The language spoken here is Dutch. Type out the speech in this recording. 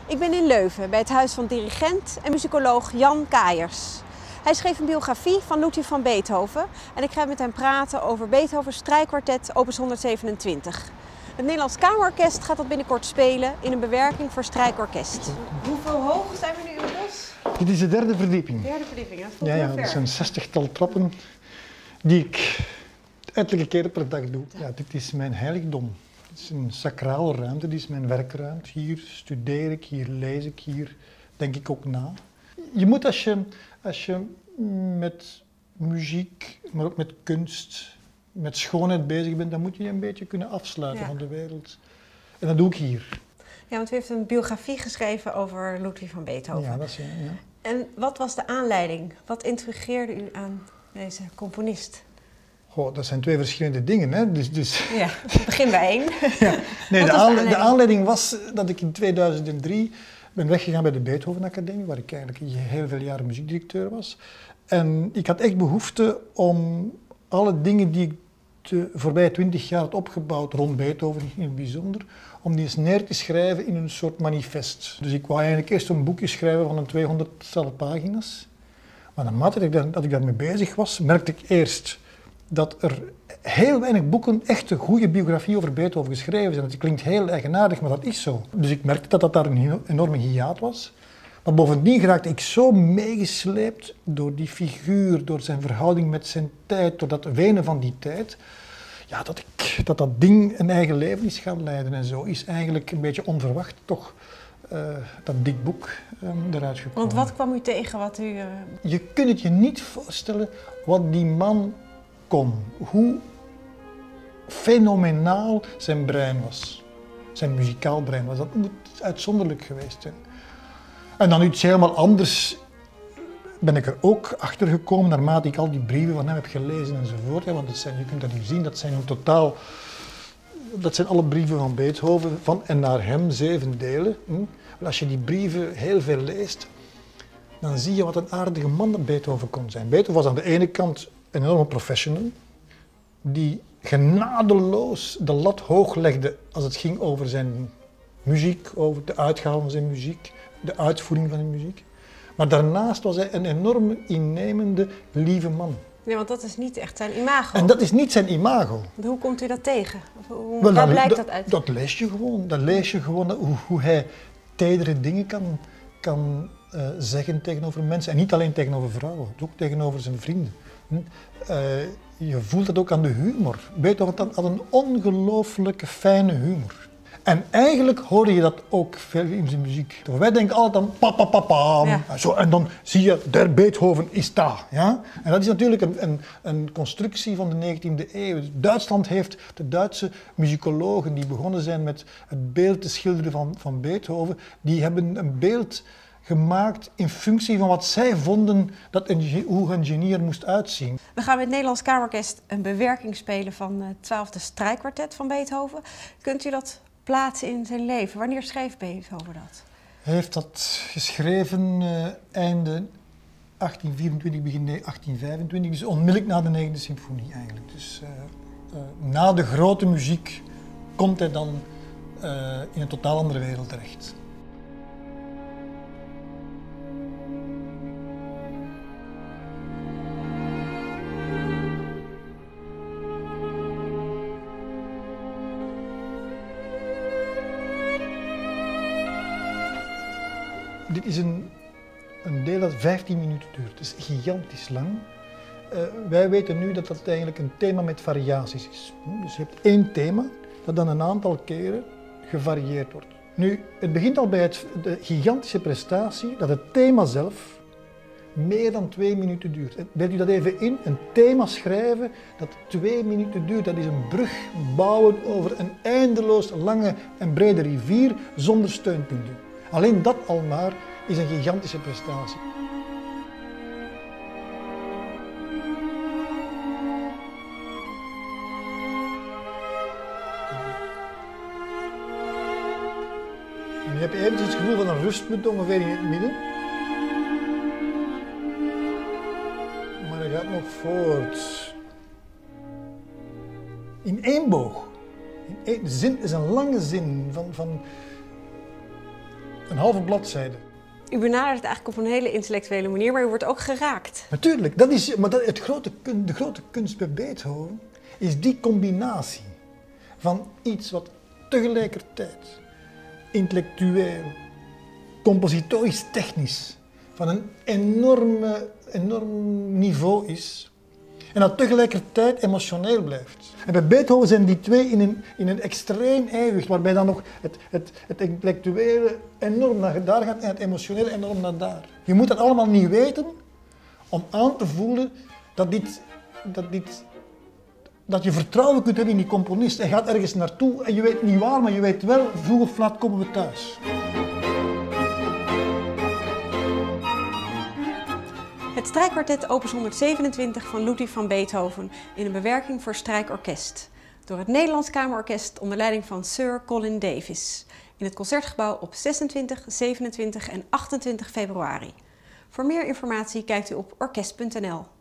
Ik ben in Leuven bij het huis van dirigent en muzikoloog Jan Kaiers. Hij schreef een biografie van Ludwig van Beethoven en ik ga met hem praten over Beethovens strijkkwartet opus 127. Het Nederlands Kamerorkest gaat dat binnenkort spelen in een bewerking voor strijkorkest. Hoeveel hoog zijn we nu in het bos? Dit is de derde verdieping. Derde verdieping, dat voelt Ja, heel ver. dat zijn 60-tal trappen die ik ettelijke keren per dag doe. Ja, dit is mijn heiligdom. Dit is een sacrale ruimte, dit is mijn werkruimte. Hier studeer ik, hier lees ik, hier denk ik ook na. Je moet als je met muziek, maar ook met kunst, met schoonheid bezig bent, dan moet je je een beetje kunnen afsluiten van de wereld. En dat doe ik hier. Ja, want u heeft een biografie geschreven over Ludwig van Beethoven. Ja, dat is ja. En wat was de aanleiding? Wat intrigeerde u aan deze componist? Goh, dat zijn twee verschillende dingen, hè? Dus... Ja, begin bij één. Ja. Nee, de aanleiding was dat ik in 2003 ben weggegaan bij de Beethoven Academie, waar ik eigenlijk heel veel jaren muziekdirecteur was. En ik had echt behoefte om alle dingen die ik de voorbije 20 jaar had opgebouwd, rond Beethoven in het bijzonder, om die eens neer te schrijven in een soort manifest. Dus ik wou eigenlijk eerst een boekje schrijven van een 200-tal pagina's. Maar naarmate dat ik daarmee bezig was, merkte ik eerst dat er heel weinig boeken echt een goede biografie over Beethoven geschreven zijn. Dat klinkt heel eigenaardig, maar dat is zo. Dus ik merkte dat daar een enorme hiaat was. Maar bovendien geraakte ik zo meegesleept door die figuur, door zijn verhouding met zijn tijd, door dat wenen van die tijd, ja, dat ding een eigen leven is gaan leiden. En zo is eigenlijk een beetje onverwacht toch dat dik boek eruit gekomen. Want wat kwam u tegen wat u... Je kunt het je niet voorstellen wat die man kon. Hoe fenomenaal zijn brein was. Zijn muzikaal brein was. Dat moet uitzonderlijk geweest zijn. En dan iets helemaal anders ben ik er ook achter gekomen naarmate ik al die brieven van hem heb gelezen enzovoort. Want je kunt dat hier zien, dat zijn in totaal... Dat zijn alle brieven van Beethoven, van en naar hem, 7 delen. Als je die brieven heel veel leest, dan zie je wat een aardige man Beethoven kon zijn. Beethoven was aan de ene kant een enorme professional, die genadeloos de lat hoog legde als het ging over zijn muziek, over de uitgave van zijn muziek, de uitvoering van zijn muziek. Maar daarnaast was hij een enorme, innemende, lieve man. Nee, want dat is niet echt zijn imago. En dat is niet zijn imago. Hoe komt u dat tegen? Waar blijkt dat uit? Dat lees je gewoon. Dat lees je gewoon hoe hij tedere dingen kan zeggen tegenover mensen. En niet alleen tegenover vrouwen, ook tegenover zijn vrienden. Je voelt dat ook aan de humor. Beethoven had een ongelooflijke fijne humor. En eigenlijk hoor je dat ook veel in zijn muziek. Wij denken altijd aan pa pa pa pa. Ja. Zo, en dan zie je, der Beethoven is daar. Ja? En dat is natuurlijk een constructie van de 19e eeuw. Duitsland heeft de Duitse muzikologen die begonnen zijn met het beeld te schilderen van Beethoven, die hebben een beeld gemaakt in functie van wat zij vonden hoe een genie er moest uitzien. We gaan met het Nederlands Kamerorkest een bewerking spelen van het 12e strijkkwartet van Beethoven. Kunt u dat plaatsen in zijn leven? Wanneer schreef Beethoven dat? Hij heeft dat geschreven einde 1824, begin 1825, dus onmiddellijk na de 9e symfonie eigenlijk. Dus na de grote muziek komt hij dan in een totaal andere wereld terecht. Dit is een deel dat 15 minuten duurt. Het is gigantisch lang. Wij weten nu dat dat eigenlijk een thema met variaties is. Dus je hebt 1 thema dat dan een aantal keren gevarieerd wordt. Nu, het begint al bij de gigantische prestatie dat het thema zelf meer dan 2 minuten duurt. Beeld u dat even in, een thema schrijven dat 2 minuten duurt. Dat is een brug bouwen over een eindeloos lange en brede rivier zonder steunpunten. Alleen dat al maar is een gigantische prestatie. En je hebt eventjes het gevoel van een rustpunt ongeveer in het midden. Maar hij gaat nog voort. In 1 boog. In 1 zin is een lange zin van een halve bladzijde. U benadert het eigenlijk op een hele intellectuele manier, maar u wordt ook geraakt. Natuurlijk, de grote kunst bij Beethoven is die combinatie van iets wat tegelijkertijd intellectueel, compositorisch technisch van een enorm niveau is en dat tegelijkertijd emotioneel blijft. En bij Beethoven zijn die twee in een extreem evenwicht, waarbij dan nog het intellectuele enorm naar daar gaat en het emotionele enorm naar daar. Je moet dat allemaal niet weten om aan te voelen dat je vertrouwen kunt hebben in die componist. Hij gaat ergens naartoe en je weet niet waar, maar je weet wel, vroeg of laat komen we thuis. Het strijkkwartet opus 127 van Ludwig van Beethoven in een bewerking voor strijkorkest. Door het Nederlands Kamerorkest onder leiding van Sir Colin Davis. In het Concertgebouw op 26, 27 en 28 februari. Voor meer informatie kijkt u op orkest.nl.